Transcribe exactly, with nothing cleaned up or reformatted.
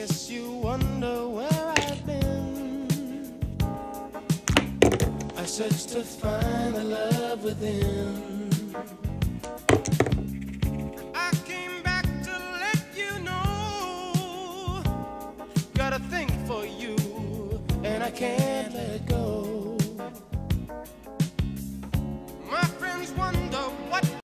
guess you wonder where I've been. I searched to find the love within. I came back to let you know, got a thing for you, and I can't let go.